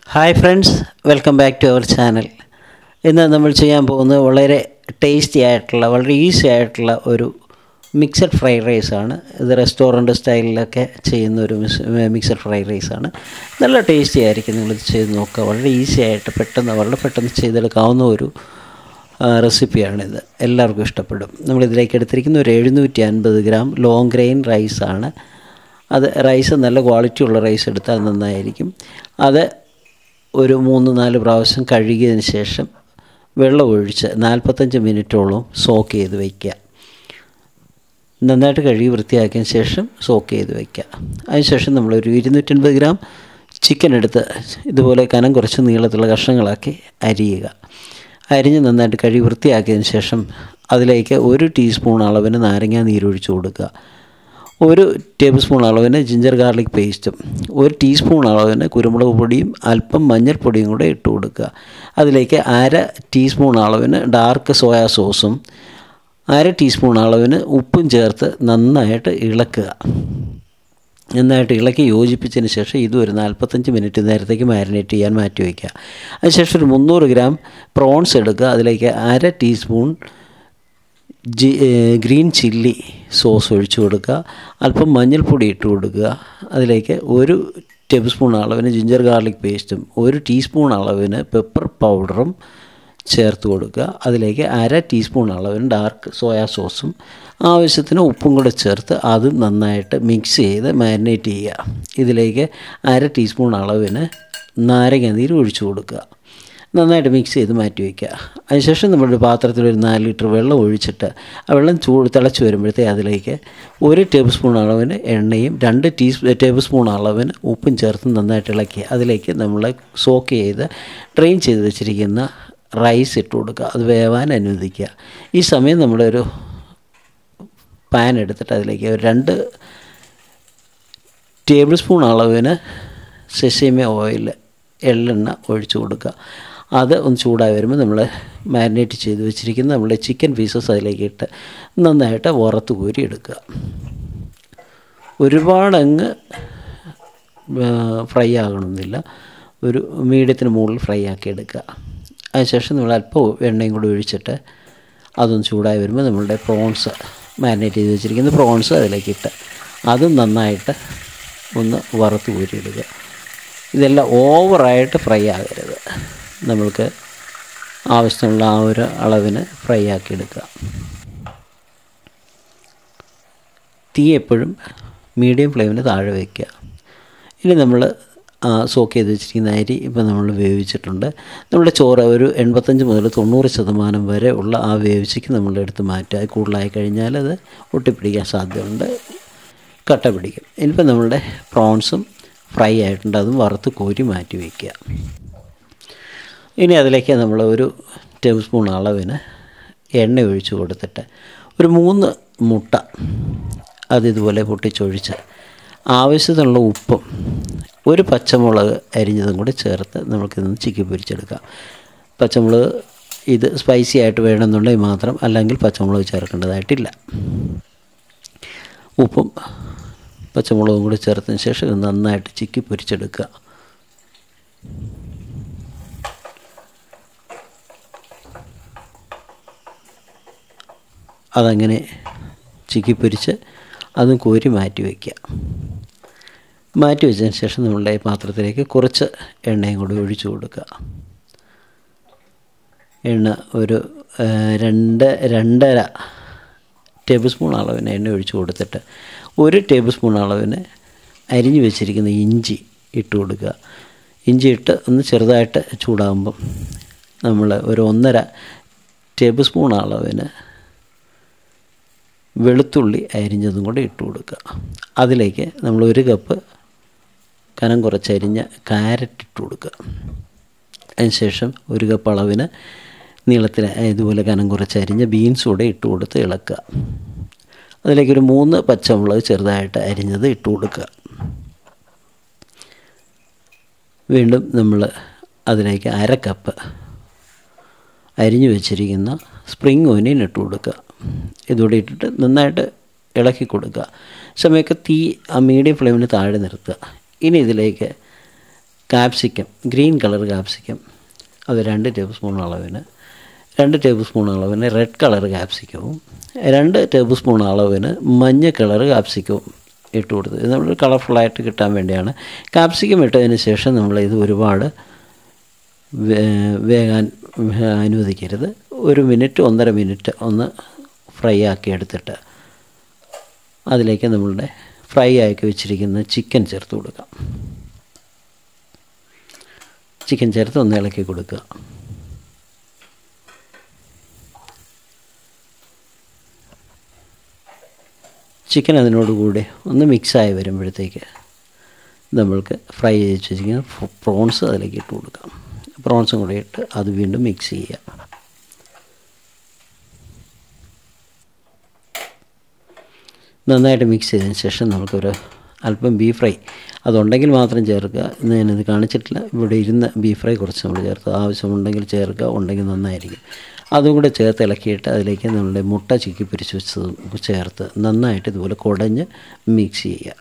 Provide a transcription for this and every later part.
Hi friends, welcome back to our channel. ഇന്ന് നമ്മൾ ചെയ്യാൻ പോകുന്നത് വളരെ ടേസ്റ്റി ആയിട്ടുള്ള വളരെ ഈസി ആയിട്ടുള്ള ഒരു മിക്സഡ് ഫ്രൈഡ് റൈസ് ആണ്. ഇത് റെസ്റ്റോറൻറ്റ് സ്റ്റൈലിലൊക്കെ ചെയ്യുന്ന ഒരു മിക്സഡ് ഫ്രൈഡ് റൈസ് ആണ്. നല്ല ടേസ്റ്റി ആയിരിക്കും. നിങ്ങളിത് ചെയ്ത് നോക്കുക. വളരെ ഈസി ആയിട്ട് വളരെ പെട്ടെന്ന് ചെയ്തെടുക്കാവുന്ന ഒരു റെസിപ്പിയാണിത്. എല്ലാവർക്കും ഇഷ്ടപ്പെടും. നമ്മളിതിലേക്ക് എടുത്തിരിക്കുന്ന ഒരു 750 ഗ്രാം ലോങ് ഗ്രെയിൻ റൈസാണ്. അത് റൈസ് നല്ല ക്വാളിറ്റിയുള്ള റൈസ് എടുത്താൽ നന്നായിരിക്കും. അത് ഒരു 3-4 പ്രാവശ്യം കഴുകിയതിന് ശേഷം വെള്ളം ഒഴിച്ച് 45 മിനിറ്റോളം സോക്ക് ചെയ്ത് വയ്ക്കുക. നന്നായിട്ട് കഴുകി വൃത്തിയാക്കിയതിന് ശേഷം സോക്ക് ചെയ്ത് വയ്ക്കുക. അതിനുശേഷം നമ്മളൊരു 250 ഗ്രാം ചിക്കൻ എടുത്ത് ഇതുപോലെ കനം കുറച്ച് നീളത്തിലുള്ള കഷ്ണങ്ങളാക്കി അരിയുക. അരിഞ്ഞ് നന്നായിട്ട് കഴുകി വൃത്തിയാക്കിയതിന് ശേഷം അതിലേക്ക് 1 ടീസ്പൂൺ അളവിന് നാരങ്ങ നീരൊഴിച്ച് കൊടുക്കുക. 1 ടേബിൾ സ്പൂൺ അളവിന് ജിഞ്ചർ ഗാർലിക് പേസ്റ്റും 1 ടീസ്പൂൺ അളവിന് കുരുമുളക് പൊടിയും അല്പം മഞ്ഞൾപ്പൊടിയും കൂടെ ഇട്ട് കൊടുക്കുക. അതിലേക്ക് 1/2 ടീസ്പൂൺ അളവിന് ഡാർക്ക് സോയാ സോസും 1/2 ടീസ്പൂൺ അളവിന് ഉപ്പും ചേർത്ത് നന്നായിട്ട് ഇളക്കുക. നന്നായിട്ട് ഇളക്കി യോജിപ്പിച്ചതിന് ശേഷം ഇതും ഒരു 45 മിനിറ്റ് നേരത്തേക്ക് മാരിനേറ്റ് ചെയ്യാൻ മാറ്റി വയ്ക്കുക. അതിനുശേഷം ഒരു 300 ഗ്രാം പ്രോൺസ് എടുക്കുക. അതിലേക്ക് 1/2 ടീസ്പൂൺ ഗ്രീൻ ചില്ലി സോസ് ഒഴിച്ചു കൊടുക്കുക. അല്പം മഞ്ഞൾപ്പൊടി ഇട്ട് കൊടുക്കുക. അതിലേക്ക് 1 ടേബിൾ സ്പൂൺ അളവിന് ജിഞ്ചർ ഗാർലിക് പേസ്റ്റും 1 ടീസ്പൂൺ അളവിന് പെപ്പർ പൗഡറും ചേർത്ത് കൊടുക്കുക. അതിലേക്ക് 1/2 ടീസ്പൂൺ അളവിന് ഡാർക്ക് സോയാ സോസും ആവശ്യത്തിന് ഉപ്പും കൂടെ ചേർത്ത് അത് നന്നായിട്ട് മിക്സ് ചെയ്ത് മാരിനേറ്റ് ചെയ്യുക. ഇതിലേക്ക് 1/2 ടീസ്പൂൺ അളവിന് നാരങ്ങ നീര് ഒഴിച്ചു കൊടുക്കുക. നന്നായിട്ട് മിക്സ് ചെയ്ത് മാറ്റി വയ്ക്കുക. അതിനുശേഷം നമ്മളൊരു പാത്രത്തിൽ ഒരു 4 ലിറ്റർ വെള്ളം ഒഴിച്ചിട്ട് ആ വെള്ളം തിളച്ച് വരുമ്പോഴത്തേക്ക് അതിലേക്ക് 1 ടേബിൾ സ്പൂൺ അളവിന് എണ്ണയും 2 ടേബിൾ സ്പൂൺ അളവിന് ഉപ്പും ചേർത്ത് നന്നായിട്ട് ഇളക്കി അതിലേക്ക് നമ്മൾ സോക്ക് ചെയ്ത് ഡ്രെയിൻ ചെയ്ത് വെച്ചിരിക്കുന്ന റൈസ് ഇട്ട് കൊടുക്കുക. അത് വേവാൻ അനുവദിക്കുക. ഈ സമയം നമ്മളൊരു പാൻ എടുത്തിട്ട് അതിലേക്ക് 2 ടേബിൾ സ്പൂൺ അളവിന് സെസേമി ഓയിൽ എള്ളെണ്ണ ഒഴിച്ചു കൊടുക്കുക. അത് ഒന്ന് ചൂടായി വരുമ്പോൾ നമ്മൾ മാരിനേറ്റ് ചെയ്ത് വെച്ചിരിക്കുന്ന നമ്മുടെ ചിക്കൻ പീസസ് അതിലേക്ക് ഇട്ട് നന്നായിട്ട് വറുത്ത് കോരി എടുക്കുക. ഒരുപാടങ്ങ് ഫ്രൈ ആകണമെന്നില്ല, ഒരു മീഡിയത്തിന് മുകളിൽ ഫ്രൈ ആക്കി എടുക്കുക. അതിനുശേഷം നമ്മൾ അല്പം എണ്ണയും കൂടി ഒഴിച്ചിട്ട് അതൊന്ന് ചൂടായി വരുമ്പോൾ നമ്മളുടെ പ്രോൺസ് മാരിനേറ്റ് ചെയ്ത് വെച്ചിരിക്കുന്ന പ്രോൺസ് അതിലേക്കിട്ട് അതും നന്നായിട്ട് ഒന്ന് വറുത്ത് കോരിയെടുക്കുക. ഇതെല്ലാം ഓവറായിട്ട് ഫ്രൈ ആകരുത്. നമ്മൾക്ക് ആവശ്യമുള്ള ആ ഒരു അളവിന് ഫ്രൈ ആക്കിയെടുക്കുക. തീ എപ്പോഴും മീഡിയം ഫ്ലെയിമിന് താഴെ വയ്ക്കുക. ഇനി നമ്മൾ സോക്ക് ചെയ്ത് വെച്ചിരിക്കുന്ന അരി ഇപ്പോൾ നമ്മൾ വേവിച്ചിട്ടുണ്ട്. നമ്മുടെ ചോറ് ഒരു 85 മുതൽ 90% വരെ ഉള്ള ആ വേവിച്ചയ്ക്ക് നമ്മളെടുത്ത് മാറ്റുക. അത് കൂടുതലായി കഴിഞ്ഞാൽ അത് ഒട്ടിപ്പിടിക്കാൻ സാധ്യതയുണ്ട്, കട്ട പിടിക്കും. ഇനിയിപ്പോൾ നമ്മളുടെ പ്രോൺസും ഫ്രൈ ആയിട്ടുണ്ട്, അതും വറുത്ത് കോരി മാറ്റി വയ്ക്കുക. ഇനി അതിലേക്ക് നമ്മൾ 1 ടേബിൾ സ്പൂൺ അളവിന് എണ്ണ ഒഴിച്ച് കൊടുത്തിട്ട് ഒരു 3 മുട്ട അതിതുപോലെ പൊട്ടിച്ചൊഴിച്ച് ആവശ്യത്തിനുള്ള ഉപ്പും 1 പച്ചമുളക് അരിഞ്ഞതും കൂടി ചേർത്ത് നമുക്കിതൊന്ന് ചിക്കി പൊരിച്ചെടുക്കാം. പച്ചമുളക് ഇത് സ്പൈസി ആയിട്ട് വേണമെന്നുണ്ടെങ്കിൽ മാത്രം, അല്ലെങ്കിൽ പച്ചമുളക് ചേർക്കേണ്ടതായിട്ടില്ല. ഉപ്പും പച്ചമുളകും കൂടി ചേർത്തതിന് ശേഷം ഇത് നന്നായിട്ട് ചിക്കി പൊരിച്ചെടുക്കുക. അതങ്ങനെ ചിക്കി പൊരിച്ച് അതും കോരി മാറ്റി വയ്ക്കുക. മാറ്റി വെച്ചതിന് ശേഷം നമ്മളുടെ പാത്രത്തിലേക്ക് കുറച്ച് എണ്ണയും കൂടി ഒഴിച്ചു കൊടുക്കുക. എണ്ണ ഒരു 2-2.5 ടേബിൾ സ്പൂൺ അളവിന് എണ്ണ ഒഴിച്ച് കൊടുത്തിട്ട് 1 ടേബിൾ സ്പൂൺ അളവിന് അരിഞ്ഞു വെച്ചിരിക്കുന്ന ഇഞ്ചി ഇട്ട് കൊടുക്കുക. ഇഞ്ചി ഇട്ട് ഒന്ന് ചെറുതായിട്ട് ചൂടാകുമ്പം നമ്മൾ ഒരു 1.5 ടേബിൾ സ്പൂൺ അളവിന് വെളുത്തുള്ളി അരിഞ്ഞതും കൂടെ ഇട്ട് കൊടുക്കുക. അതിലേക്ക് നമ്മൾ 1 കപ്പ് കനം കുറച്ചരിഞ്ഞ ക്യാരറ്റ് ഇട്ട് കൊടുക്കുക. അതിനുശേഷം 1 കപ്പ് അളവിന് നീളത്തിൽ ഇതുപോലെ കനം കുറച്ചരിഞ്ഞ ബീൻസ് കൂടെ ഇട്ട് കൊടുത്ത് ഇളക്കുക. അതിലേക്കൊരു 3 പച്ചമുളക് ചെറുതായിട്ട് അരിഞ്ഞത് ഇട്ട് കൊടുക്കുക. വീണ്ടും നമ്മൾ അതിലേക്ക് 1/2 കപ്പ് അരിഞ്ഞു വെച്ചിരിക്കുന്ന സ്പ്രിംഗ് ഓനിയൻ ഇട്ട് കൊടുക്കുക. ഇതുകൂടി ഇട്ടിട്ട് നന്നായിട്ട് ഇളക്കി കൊടുക്കുക. സമയമൊക്കെ തീ ആ മീഡിയം ഫ്ലെയിമിന് താഴെ നിർത്തുക. ഇനി ഇതിലേക്ക് കാപ്സിക്കം, ഗ്രീൻ കളർ കാപ്സിക്കം, അത് 2 ടേബിൾ സ്പൂൺ അളവിന്, 2 ടേബിൾ സ്പൂൺ അളവിന് റെഡ് കളർ കാപ്സിക്കവും, 2 ടേബിൾ സ്പൂൺ അളവിന് മഞ്ഞ കളർ കാപ്സിക്കവും ഇട്ട് കൊടുത്ത്. ഇത് നമ്മൾ കളർഫുള്ളായിട്ട് കിട്ടാൻ വേണ്ടിയാണ്. കാപ്സിക്കം ഇട്ടതിന് ശേഷം നമ്മളിത് ഒരുപാട് വേകാൻ അനുവദിക്കരുത്. 1 മിനിറ്റ് 1.5 മിനിറ്റ് ഒന്ന് ഫ്രൈ ആക്കി എടുത്തിട്ട് അതിലേക്ക് നമ്മളുടെ ഫ്രൈ ആക്കി വെച്ചിരിക്കുന്ന ചിക്കൻ ചേർത്ത് കൊടുക്കാം. ചിക്കൻ ചേർത്ത് ഒന്ന് ഇളക്കി കൊടുക്കുക. ചിക്കൻ അതിനോടുകൂടി ഒന്ന് മിക്സായി വരുമ്പോഴത്തേക്ക് നമ്മൾക്ക് ഫ്രൈ ചെയ്ത് വെച്ചിരിക്കുന്ന പ്രോൺസ് അതിലേക്ക് ഇട്ട് കൊടുക്കാം. പ്രോൺസും കൂടി ഇട്ട് അത് വീണ്ടും മിക്സ് ചെയ്യുക. നന്നായിട്ട് മിക്സ് ചെയ്തതിന് ശേഷം നമുക്കൊരു അല്പം ബീഫ് ഫ്രൈ അതുണ്ടെങ്കിൽ മാത്രം ചേർക്കുക. ഇന്ന് ഞാനിത് കാണിച്ചിട്ടില്ല. ഇവിടെ ഇരുന്ന ബീഫ് ഫ്രൈ കുറച്ച് നമ്മൾ ചേർത്ത്, ആവശ്യമുണ്ടെങ്കിൽ ചേർക്കുക, ഉണ്ടെങ്കിൽ നന്നായിരിക്കും. അതും കൂടെ ചേർത്ത് ഇളക്കിയിട്ട് അതിലേക്ക് നമ്മളുടെ മുട്ട ചിക്കി പൊരിച്ച് വെച്ചതും ചേർത്ത് നന്നായിട്ട് ഇതുപോലെ കുടഞ്ഞ് മിക്സ് ചെയ്യുക.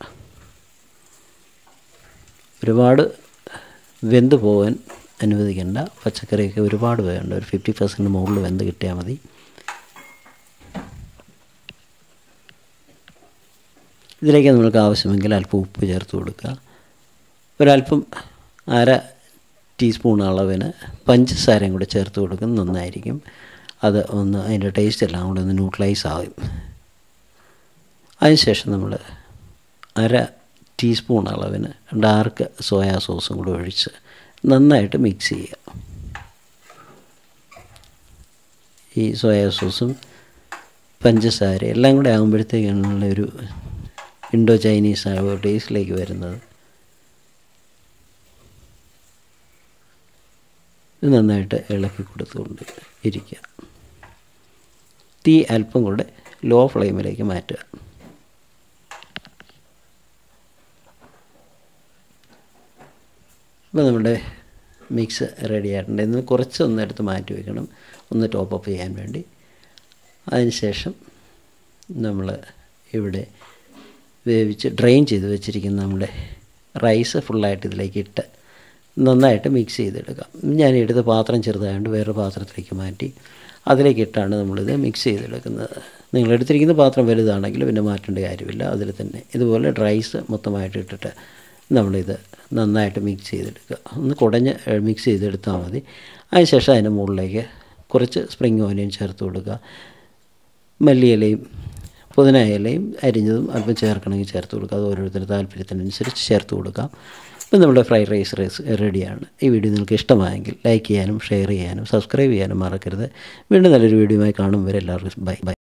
ഒരുപാട് വെന്ത് പോകാൻ അനുവദിക്കേണ്ട. പച്ചക്കറിയൊക്കെ ഒരുപാട് വേണ്ട, ഒരു 50% മുകളിൽ വെന്ത് കിട്ടിയാൽ മതി. ഇതിലേക്ക് നമുക്ക് ആവശ്യമെങ്കിൽ അല്പം ഉപ്പ് ചേർത്ത് കൊടുക്കുക. ഒരല്പം 1/2 ടീസ്പൂൺ അളവിന് പഞ്ചസാരയും കൂടെ ചേർത്ത് കൊടുക്കുന്നത് നന്നായിരിക്കും. അത് ഒന്ന് അതിൻ്റെ ടേസ്റ്റ് എല്ലാം കൂടെ ഒന്ന് ന്യൂട്രലൈസ് ആകും. അതിനുശേഷം നമ്മൾ 1/2 ടീസ്പൂൺ അളവിന് ഡാർക്ക് സോയാ സോസും കൂടെ ഒഴിച്ച് നന്നായിട്ട് മിക്സ് ചെയ്യുക. ഈ സോയാ സോസും പഞ്ചസാര എല്ലാം കൂടെ ആകുമ്പോഴത്തേക്കാണ് ഒരു ഇൻഡോ ചൈനീസ് ടേസ്റ്റിലേക്ക് വരുന്നത്. ഇത് നന്നായിട്ട് ഇളക്കി കൊടുത്തുകൊണ്ട് ഇരിക്കുക. തീ അല്പം കൂടെ ലോ ഫ്ലെയിമിലേക്ക് മാറ്റുക. ഇപ്പോൾ നമ്മുടെ മിക്സ് റെഡി ആയിട്ടുണ്ട്. ഇന്ന് കുറച്ചൊന്ന് എടുത്ത് മാറ്റി വയ്ക്കണം, ഒന്ന് ടോപ്പ് അപ്പ് ചെയ്യാൻ വേണ്ടി. അതിനുശേഷം നമ്മൾ ഇവിടെ വേവിച്ച് ഡ്രെയിൻ ചെയ്ത് വെച്ചിരിക്കുന്ന നമ്മുടെ റൈസ് ഫുള്ളായിട്ട് ഇതിലേക്ക് ഇട്ട് നന്നായിട്ട് മിക്സ് ചെയ്തെടുക്കാം. ഞാൻ എടുത്ത പാത്രം ചെറുതായതുകൊണ്ട് വേറൊരു പാത്രത്തിലേക്ക് മാറ്റി അതിലേക്ക് ഇട്ടാണ് നമ്മളിത് മിക്സ് ചെയ്തെടുക്കുന്നത്. നിങ്ങളെടുത്തിരിക്കുന്ന പാത്രം വലുതാണെങ്കിൽ പിന്നെ മാറ്റേണ്ട കാര്യമില്ല. അതിൽ തന്നെ ഇതുപോലെ റൈസ് മൊത്തമായിട്ട് ഇട്ടിട്ട് നമ്മളിത് നന്നായിട്ട് മിക്സ് ചെയ്തെടുക്കുക. ഒന്ന് കുടഞ്ഞ് മിക്സ് ചെയ്തെടുത്താൽ മതി. അതിനുശേഷം അതിൻ്റെ മുകളിലേക്ക് കുറച്ച് സ്പ്രിംഗ് ഓനിയൻ ചേർത്ത് കൊടുക്കുക. മല്ലിയിലയും പുതിന ഇലയും അരിഞ്ഞതും അല്പം ചേർക്കണമെങ്കിൽ ചേർത്ത് കൊടുക്കുക. അത് ഓരോരുത്തരുടെ താല്പര്യത്തിനനുസരിച്ച് ചേർത്ത് കൊടുക്കാം. ഇപ്പം നമ്മുടെ ഫ്രൈഡ് റൈസ് റെഡിയാണ്. ഈ വീഡിയോ നിങ്ങൾക്ക് ഇഷ്ടമായെങ്കിൽ ലൈക്ക് ചെയ്യാനും ഷെയർ ചെയ്യാനും സബ്സ്ക്രൈബ് ചെയ്യാനും മറക്കരുത്. വീണ്ടും നല്ലൊരു വീഡിയോയുമായി കാണും വരെ എല്ലാവർക്കും ബൈ.